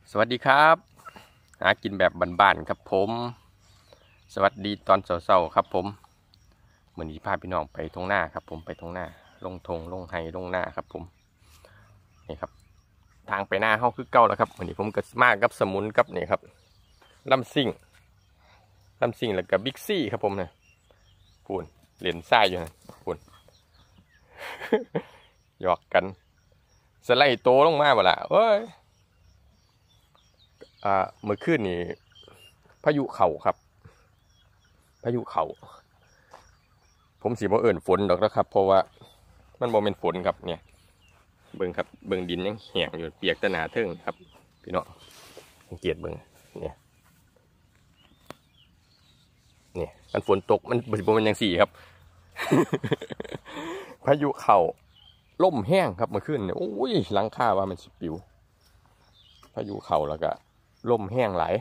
สวัสดีครับหากินแบบบ้านๆครับผมสวัสดีตอนเช้าๆครับผมเหมือนที่พาพี่น้องไปทงหน้าครับผมไปทงหน้าลงทงลงไห้ลงหน้าครับผมนี่ครับทางไปหน้าเฮาคือเก่าแล้วครับเหมือนที่ผมก็มากับสมุนกับนี่ครับลำซิ่งแล้วก็บิ๊กซี่ครับผมเนี่ยพูนเหรียญทรายอยู่นะพูน หยอกกันสไลด์โตลงมาบ่ล่ะเอ้ยเมื่อคืนนี้พายุเข่าครับพายุเข่าผมสีบ่เอิ่นฝนดอกนะครับเพราะว่ามันบ่เป็นฝนครับเนี่ยเบิ่งครับเบิ่งดินยังแห้งอยู่เปียกแต่หนาเทิงครับพี่น้องสังเกตเบิ่งเนี่ยมันฝนตกมันบ่เป็นจังซี่ครับพายุเข่าล่มแห้งครับเมื่อคืนเนี่ยโอ้ยหลังคาว่ามันสิปิวพายุเข่าแล้วก็ล่มแห้งหลาย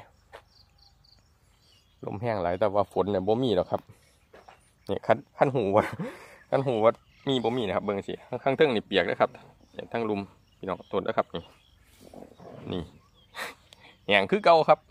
แต่ว่าฝนเนี่ยบ่มีหรอกครับเนี่ยขั้นหูว่ามีบ่มีนะครับเบิ่งสิข้างเทิงนี่เปียกนะครับเนี่ยทั้งลุมพี่น้องต้นนะครับนี่แห้งคือเก่าครับ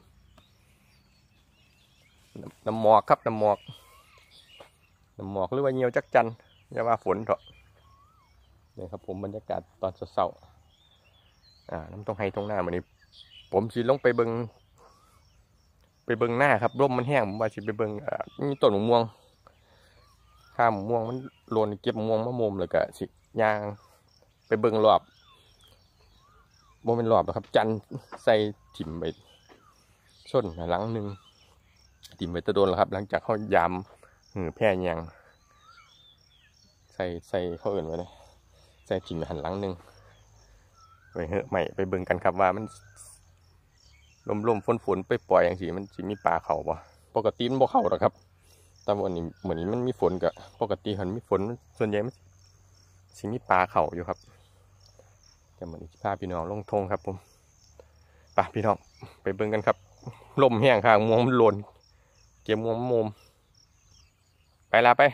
น้ำหมอกครับน้ำหมอกหรือว่าเหี่ยวจักจันอย่าว่าฝนเถอะเนี่ยครับผมบรรยากาศตอนเช้าน้ำตรงไฮตรงหน้ามันนี้ผมสิลงไปเบิ่งหน้าครับร่มมันแห้งผมว่าสิไปเบิ่งมีต้นมะม่วงข้ามมะม่วงมันโลนเก็บมะม่วงมะม่วงเลยก็สิย่างไปเบิ่งรอบบ่เป็นรอบนะครับจันใส่ถิ่มไปส้นหลังหนึ่งถิ่มไปตะโดนแล้วครับหลังจากเขายามแพร่ยางใส่เขาเอื่นไว้เลยใส่ถิ่มไปหันหลังหนึ่งไปเหอะใหม่ไปเบิ่งกันครับว่ามันลมฝนไปปล่อยอย่างสิมันสิมีปลาเข่าป่ะปกติมันบ่เข่าหรอกครับแต่วันนี้เหมือนมันมีฝนกับปกติมันมีฝนส่วนใหญ่มันสิมีปลาเข่าอยู่ครับแต่เหมือนพาพี่น้องลงทงครับผมไปพี่น้องไปเบิ่งกันครับลมแห้งข้างม่วงมันหล่นเก็บม่วงมุมไปลาไป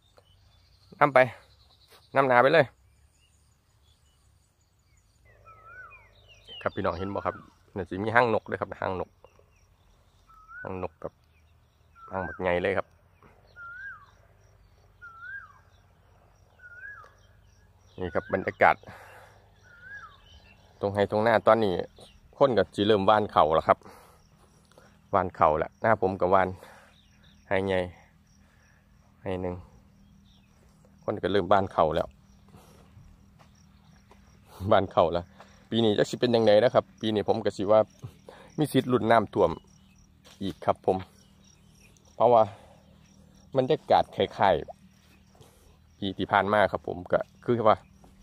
น้ำนาไปเลยครับพี่น้องเห็นบ่ครับเนี่ยสิมีห้างนกด้วยครับห้างนกแบบห้างแบบไงเลยครับนี่ครับบรรยากาศตรงไฮตรงหน้าตอนนี้คนกับจีเริ่มว่านเข่าแล้วครับว่านเข่าแล้วหน้าผมกับว่านไฮไงไฮหนึ่งคนก็เริ่มบ้านเข่าแล้วปีนี้จะสิเป็นยังไงนะครับปีนี้ผมก็สิว่ามีสิทธิ์ลุ้นน้ำท่วมอีกครับผมเพราะว่าบรรยากาศคล้ายๆปีที่ผ่านมาครับผมก็คือว่า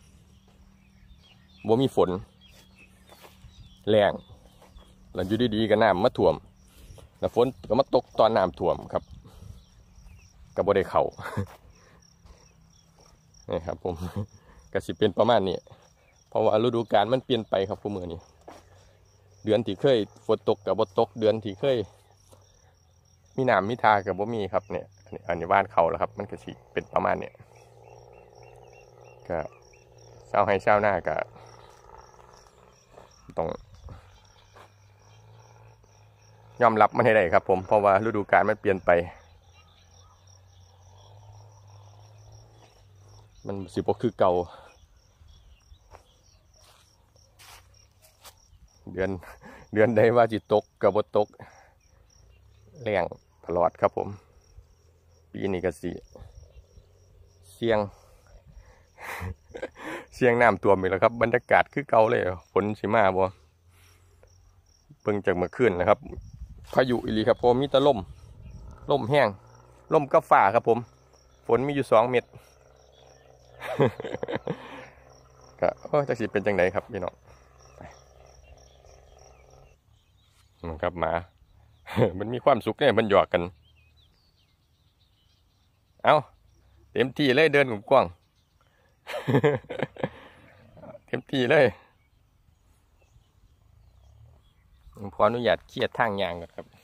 บ่มีฝนแรงแล้วอยู่ดีๆก็น้ำมาท่วมแล้วฝนก็มาตกตอนน้ำท่วมครับก็บ่ได้เข่านี่ครับผมก็สิเป็นประมาณนี้เพราะว่าฤดูกาลมันเปลี่ยนไปครับผู้มือนี้เดือนที่เคยฝนตกกับบ่ตกเดือนที่เคยมีน้ำมีทากับบ่มีครับเนี่ยอันนี้บ้านเขาแล้วครับมันก็สิเป็นประมาณนี้ก็เช้าให้เช้าหน้าก็ต้องยอมรับมันให้ได้ครับผมเพราะว่าฤดูกาลมันเปลี่ยนไปมันสิบ่คือเก่าเดือนใดว่าจิตกกับบ่ตกแรงตลอดครับผมปีนี้ก็สิเสี่ยงน้ำท่วมอีกแล้วครับบรรยากาศคือเก่าเลยฝนสิมาบ่เบิ่งจากเมื่อคืนนะครับพายุอีหลีครับผมมีแต่ลมแห้งลมกับฟ้าครับผมฝนมีอยู่2 เม็ดก็จะสิเป็นจังไดครับพี่น้องครับมา มันมีความสุขเนี่ยมันหยอกกันเอาเต็มที่เลยเดินกว้างเต็มที่เลยขออนุญาตเคลียร์ทางยางก่อนครับ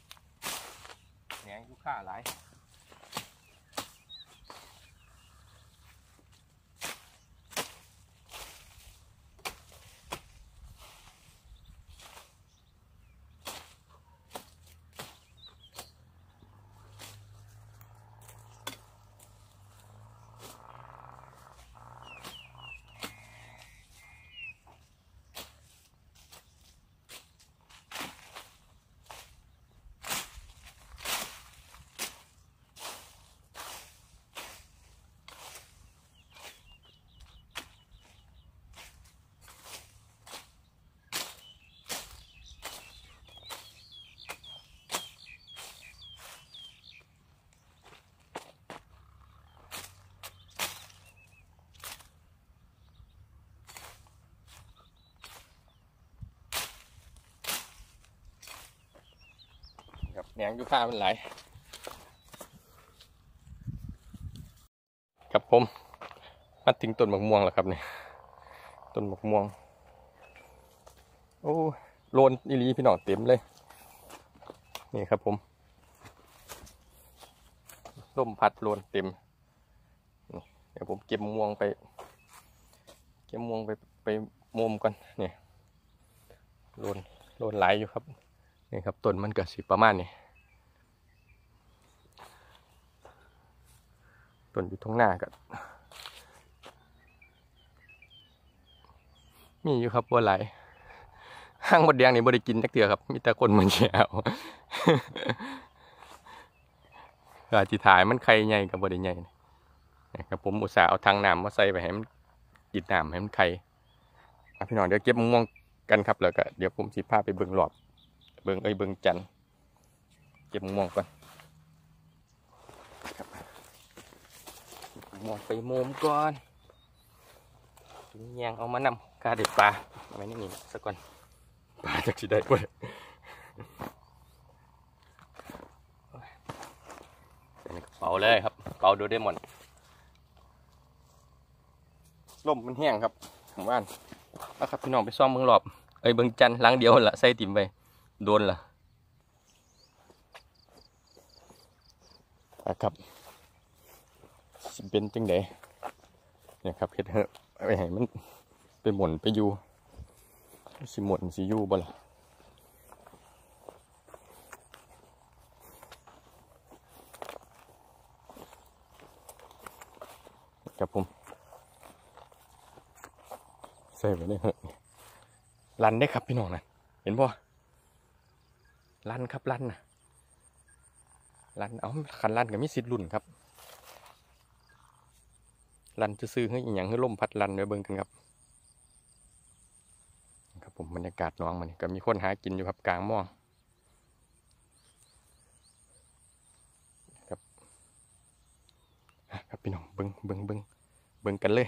แหงอยู่ข้าหลายแหนงอยู่ข้ามันไหลครับผมมาถึงต้นมะม่วงแล้วครับเนี่ยต้นมะม่วงโอ้โลนอีหลีพี่น้องเต็มเลยนี่ครับผมลมพัดโลนเต็มเดี๋ยวผมเก็บมะม่วงไปมุมก่อนเนี่ยโลนไหลอยู่ครับนี่ครับต้นมันก็สิประมาณนี้ต้นอยู่ตรงหน้าก็มีอยู่ครับบัวไหลห้างมดแดงนี่บ่ได้กินจักเทื่อครับมีแต่คนมันเชี่ยวอาจิถ่ายมันไข่ใหญ่กับบ่ได้ใหญ่นะครับผมอุตส่าห์เอาทางน้ำมาใส่ไปให้มันกินน้ำให้มันไข่พี่น้องเดี๋ยวเก็บมะม่วงกันครับแล้วก็เดี๋ยวผมสิพาไปเบิ่งหลอบเบิ่งจันเก็บมะม่วงก่อนครับมะม่วงไปมุมก่อนยางเอามานำกาเด็ดปลาเอาไว้นี่สักก่อนปลาจากที่ได้เว้ยใส่ในกระเป๋าเลยครับกระเป๋าโดเรมอนลมมันแห้งครับผมว่าเอาครับพี่น้องไปซ่อมเบิ่งหลอบเบิ่งจันล้างเดียวละใส่ติ่มไปโดนละครับสิเป็นจังไดเนี่ยครับเฮ็ดไปให้มันไปหมุนไปอยู่สิหมุนสิอยู่บ่ล่ะครับผมใส่ไปเลยเหอะลันได้ครับพี่น้องนะเห็นบ่ลันครับลันนะลันเอาขันลันกับมิสิทธิ์รุ่นครับลันจะซื้อให้อีหยังให้ลมพัดลันไว้เบิ่งกันครับครับผมบรรยากาศน้องมันก็มีคนหากินอยู่ครับกลางม่วงครับครับพี่น้องเบิ่งกันเลย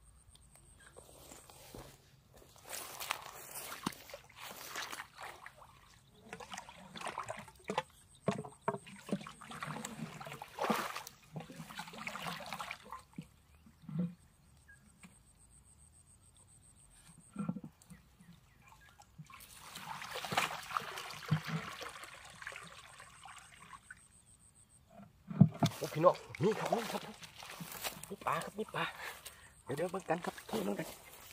พี่น้องนี่ครับมีปลาครับมีปลาเดี๋ยวเบิ่งกันครับเบิ่งกัน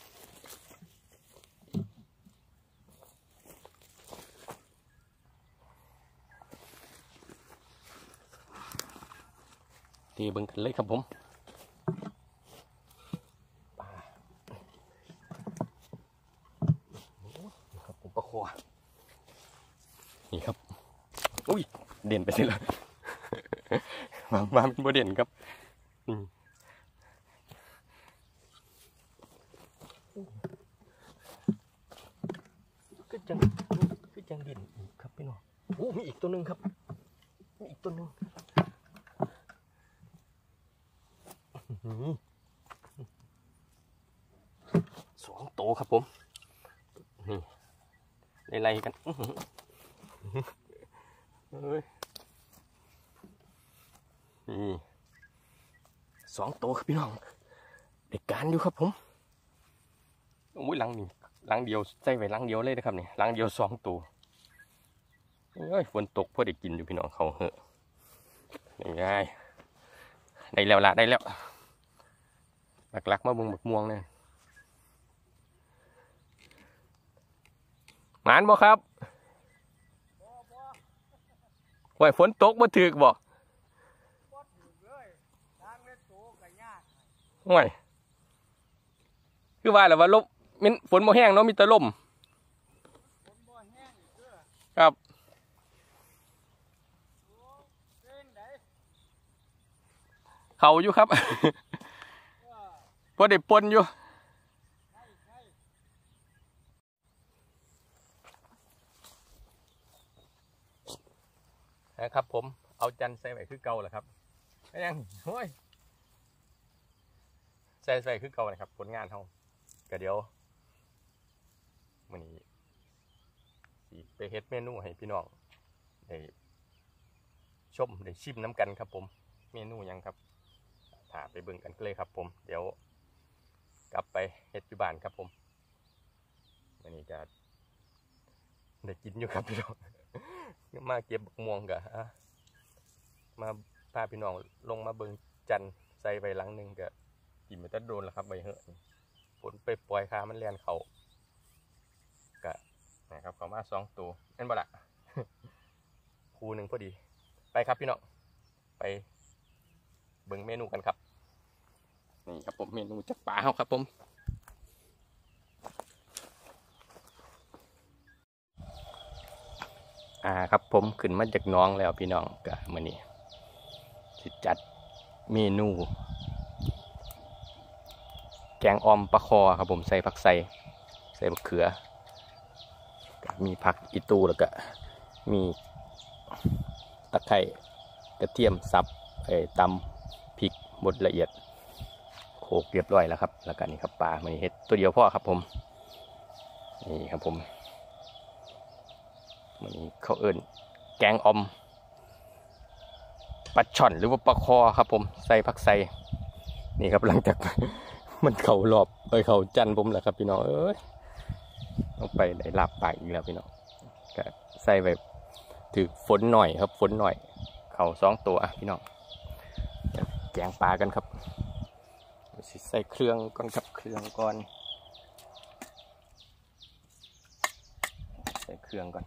ทีเบิ่งกันเลยครับผมปลาครับผมปลาคอนี่ครับอุ้ยเด่นไปเลยมาเป็นโมเดลครับคือจังเด่นครับพี่น้องโอ้มีอีกตัวหนึ่งครับมีอีกตัวหนึ่ง2 ตัวครับผมนี่ไล่กันเฮ้ยนี่2 ตัวครับพี่น้องเด็กการอยู่ครับผมอุ้ยลังเดียวใส่ไว้ลังเดียวเลยนะครับนี่ลังเดียว2 ตัวเฮ้ยฝนตกพอได้กินอยู่พี่น้องเขาเหอะง่ายได้แล้วละได้แล้วหลักมาบุงบักม่วงเนี่ยหมานบ่ครับไหวฝนตกบ่ถึกบ่ห่วยคือว่าแล้วว่าลมมันฝนบ่แห้งเนาะมีแต่ลมครับเขาอยู่ครับพอได้ปนอยู่นะครับผมเอาจันใส่ไว้คือเก่าแหละครับยังโอ้ยใส่คือเก่านะครับผลงานเขาก็เดี๋ยวมื้อนี้สิไปเฮ็ดเมนูให้พี่น้องได้ชมได้ชิมน้ำกันครับผมเมนูยังครับถ้าไปเบิ่งกันเลยครับผมเดี๋ยวกลับไปเฮ็ดอยู่บ้านครับผมวันนี้ก็ได้กินอยู่ครับพี่น้องมาเก็บบักม่วงกะมาพาพี่น้องลงมาเบิ่งจันใส่ใบหลังหนึ่งก็กินไปตั้งโดนแล้วครับใบเหอะฝนไปปล่อยคามันแล่นเขากะนะครับเขามา2 ตัวนั่นบ่ละ คู่หนึ่งพอดีไปครับพี่น้องไปเบิ่งเมนูกันครับนี่ครับผมเมนูจากป่าเขาครับผมครับผมขึ้นมาจากน้องแล้วพี่น้องก็มื้อนี้สิจัดเมนูแกงอ่อมปลาคอครับผมใส่ผักใส่มะเขือมีผักอีตูแล้วก็มีตะไคร้กระเทียมสับตำพริกบดละเอียดโขลกเรียบร้อยแล้วครับแล้วก็นี่ครับปลามันเฮ็ดตัวเดียวพ่อครับผมนี่ครับผมมันนี้เขาเอิ้นแกงอ่อมปลาช่อนหรือว่าปลาคอครับผมใส่ผักใส่นี่ครับหลังจาก มันเข่ารอบเขาจันผมแหละครับพี่น้องต้องไปได้ลาบปากอีกแล้วพี่น้องก็ใส่แบบถือฝนหน่อยครับฝนหน่อยเข่า2 ตัวพี่น้องแกงปลากันครับใส่เครื่องก่อนครับเครื่องก่อนใส่เครื่องก่อน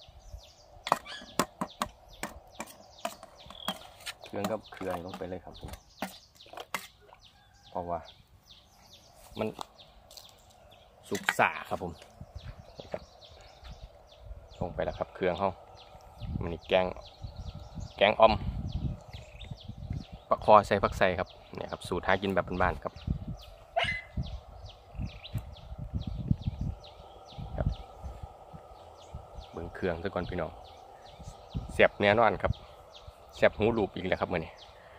เครื่องกับเครื่องลงไปเลยครับผมเพราะว่ามันสุกสาครับผมลงไปแล้วครับเครื่องเขามันนี่แกงอ่อมปลาคอใส่ผักใส่ครับเนี่ยครับสูตรหากินแบบบ้านๆครับเบิ่งเครื่องซะก่อนพี่น้องเสียบแน่นอนครับเสียบหูลูบอีกแล้วครับมื้อนี้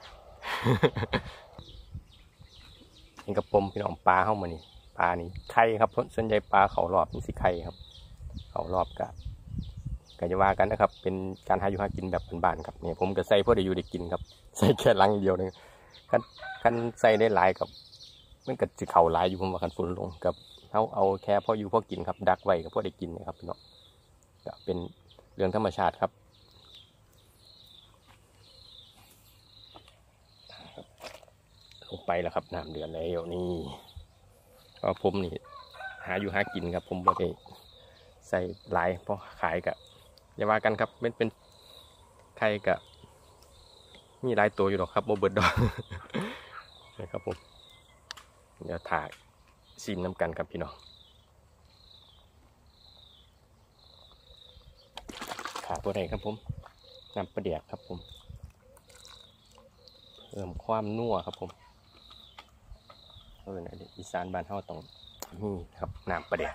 นี่กระปมพี่น้องปลาเข้ามานี่ปลานี่ไข่ครับส่วนใหญ่ปลาเขารอบนี่สิไข่ครับเขารอบก็จะว่ากันนะครับเป็นการหาอยู่หากินแบบบ้านๆครับนี่ผมก็ใส่เพื่อได้อยู่ได้กินครับใส่แค่ลังเดียวนึงคันใส่ได้หลายกับมันก็สิเข่าหลายอยู่ผมว่าคันฝุ่นลงกับเอาแค่พออยู่พอกินครับดักไว้กับพอได้กินนะครับพี่น้องก็เป็นเรื่องธรรมชาติครับลงไปแล้วครับน้ำเดือดแล้วนี่ก็ผมนี่หาอยู่หากินครับผมบ่ได้ใส่หลายเพราะขายกับอย่าว่ากันครับเป็นไข่กับมีหลายตัวอยู่หรอกครับโมเบิร์ดดอกนะครับผมเดี๋ยวถ่ายชิมน้ำกันครับพี่น้องขาตัวไหนครับผมน้ำปลาเดียกครับผมเพิ่มความนัวครับผมอีสานบ้านเฮาต้องนี่ครับน้ำปลาเดียก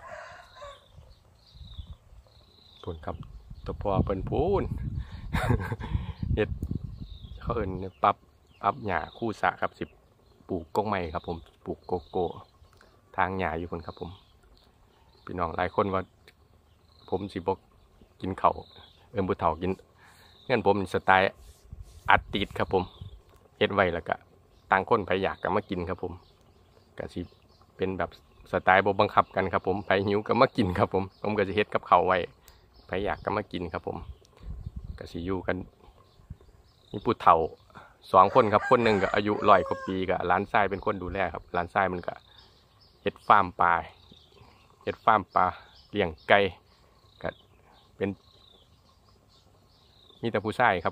พูนครับตัวพอเป็นพูน เห็ดเขาเอิ้นปรับหญ้าคู่สะครับสิปลูกกงไม้ครับผมปลูกโกโก้ทางหญ้าอยู่คนครับผมพี่น้องหลายคนว่าผมสิบอกกินเข่าบุเฒ่ากินเงื่อนผมสไตล์อัดติดครับผมเฮ็ดไว้แล้วก็ต่างคนไปอยากก็มากินครับผมก็สิเป็นแบบสไตล์บ่บังคับกันครับผมไปหิวก็มากินครับผมก็จะเฮ็ดกับเข่าไว้ไปอยากก็มากินครับผมก็สิอยู่กันมีผู้เฒ่า2 คนครับคนหนึ่งก็อายุ100 กว่าปีก็หลานชายเป็นคนดูแลครับหลานชายมันก็เฮ็ดฟาร์มปลาเลี้ยงไก่ก็เป็นมีแต่ผู้ชายครับ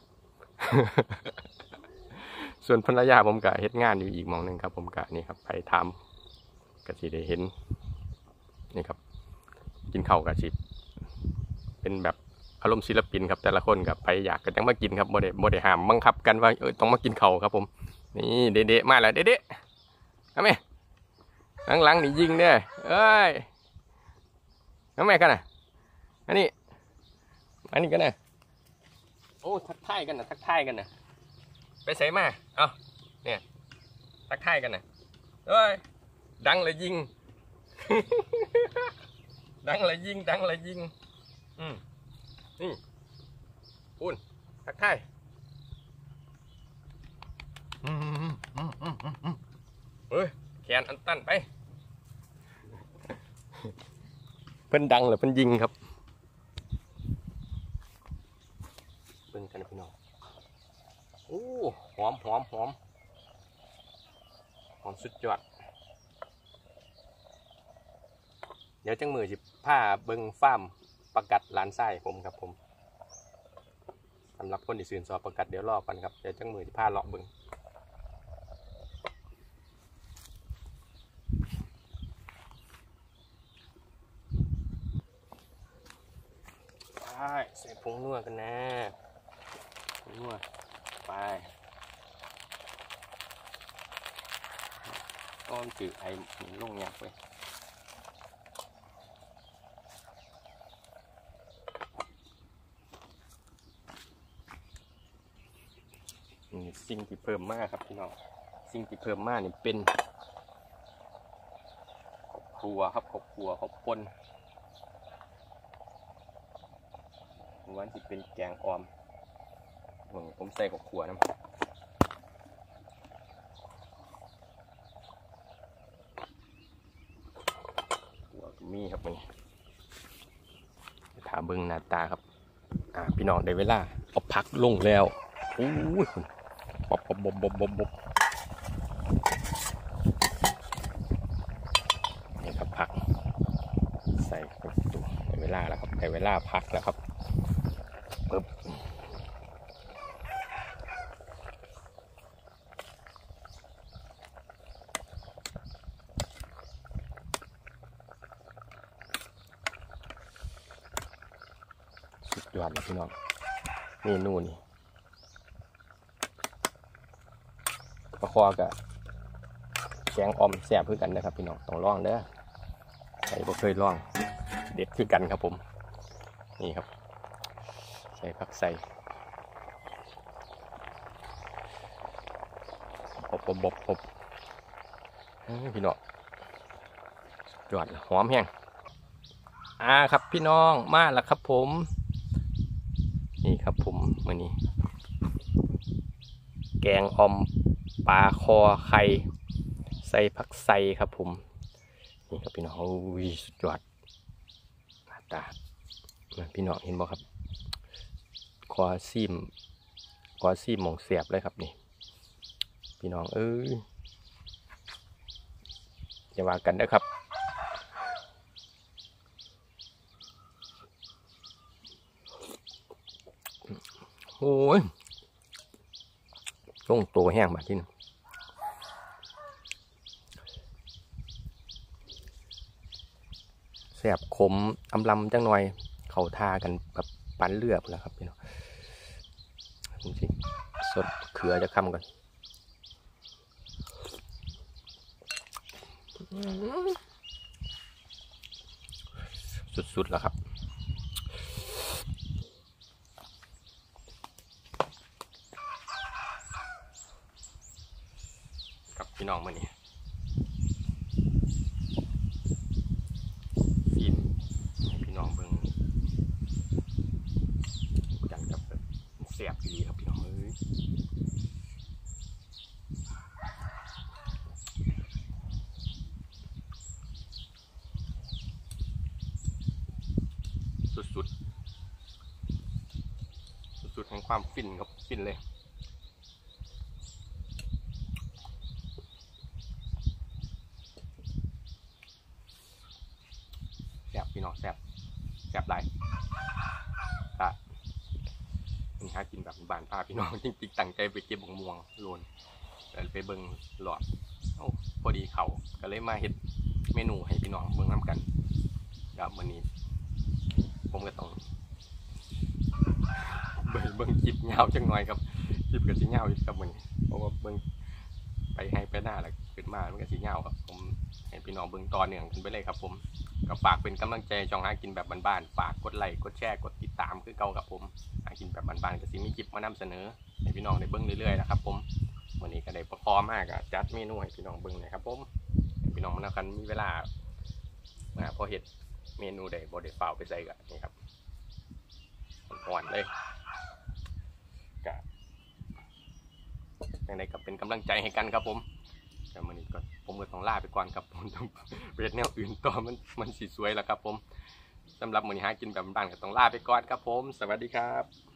ส่วนภรรยาผมก็เฮ็ดงานอยู่อีกหม้องนึงครับผมก็นี่ครับไปทำก็สิได้เห็นนี่ครับกินข้าวก็สิเป็นแบบอารมณ์ศิลปินครับแต่ละคนกับไปอยากก็ยังมากินครับโมเดห้ามบังคับกันว่าต้องมากินข้าวครับผมนี่เด็ดๆมาแล้วเด็ดๆทำไมหลังๆนี่ยิงเนี่ยเอ้ยทำไมกันน่ะอันนี้กันน่ะโอ้ทักทายกันนะไปใส่มาเอาเนี่ยทักทายกันน่ะเอ้ยดังเลยยิง ดังเลยยิงนี่คุณทักทายเฮ้ยแขนอันตันไปเพิ่นดังหรือเพิ่นยิงครับเพิ่นกันพี่น้องโอ้หอมสุดยอดเดี๋ยวจังมือสิผ้าเบิ้งฟาร์มประกัดหลานไส้ผมครับผมสำหรับคนที่สื่นสอบประกัดเดี๋ยวรอกันครับเดี๋ยวจังมือสิผ้าเลาะเบิ้งใส่ผงนัวกันนะผงนัวไปก้อนจืดไอ้หมุนลงยักไปสิ่งที่เพิ่มมากครับพี่น้องสิ่งที่เพิ่มมากนี่เป็นครัวครับครอบครัวข้าวปนวันที่เป็นแกงออมผมใส่กับขัวน้ำขัวมีครับนี่ถามเบิ้งหน้าตาครับพี่น้องได้เวลาเอาพักลงแล้วอู้ยบบนี่ครับพักใส่ตัวได้เวลาแล้วครับได้เวลาพักแล้วครับปึ๊บสุดยอดเลยพี่น้องเมนูนี่ปลาคอกับแกงออมแซ่บเพื่อกันนะครับพี่น้องต้องลองเด้อใครบ่เคยลองเด็ดคือกันครับผมนี่ครับใส่ผักใส่บบพี่น้องยอดหอมแห้งครับพี่น้องมาแล้วครับผมนี่ครับผมมื้อนี้แกงออมปลาคอไข่ใส่ผักใส่ครับผมนี่ครับพี่น้องสุดยอดหน้าตาพี่น้องเห็นบ่ครับคอซีมหม่องเสียบเลยครับนี่พี่น้องอย่าว่ากันนะครับโอ้ยลงตัวแห้งแบบที่นึงแสบขมอำลำจังหน่อยเข่าทากันแบบปั้นเลือบแล้วครับพี่น้องจริงๆสดเขือจะคำก่อนสุดๆแล้วครับกับพี่น้องมานี่ซีมให้พี่น้องเบิ่งกันกับแบบแสบดีครับพี่น้องสุดแห่งความฟินครับฟินเลยแซ่บพี่น้องแซ่บหลายนี่หากินแบบบ้านป้าพี่น้องจริงๆตั้งใจไปเก็บบักม่วงโลนแต่ไปเบิ่งหลอดพอดีเขาก็เลยมาเฮ็ดเมนูให้พี่น้องเบิ่งน้ำกันครับวันนี้ผมก็ต้องเบิ่งคลิปเงาจังหน่อยครับคลิปกับสีเงาอยู่ครับวันนี้เพราะว่าเบิ่งไปให้ไปหน้าแล้วขึ้นมามันก็สีเงาครับผมให้พี่น้องเบิ่งต่อเนื่องกันไปเลยครับผมก็ฝากเป็นกำลังใจช่องหากินแบบบ้านๆฝากกดไลค์กดแชร์กดติดตามคือเก่าครับผมหากินแบบบ้านๆก็สิมีคลิปมานำเสนอให้พี่น้องได้เบิ่งเรื่อยๆนะครับผมวันนี้ก็ได้ประคอมากจัดเมนูให้พี่น้องเบิ่งเลยครับผมพี่น้องมันกันมีเวลาพอเห็ดเมนูใดบ่ได้เฝ้าไปใส่กันนี่ครับอ่อนเลยกะอย่างไรก็เป็นกำลังใจให้กันครับผมแต่มื้อนี้ก็ผมก็ต้องลาไปก่อนครับผมต้องเรียนแนวอื่นต่อมันสิสวยแล้วครับผมสำหรับมื้อนี้หากินแบบบ้านก็ต้องลาไปก่อนครับผมสวัสดีครับ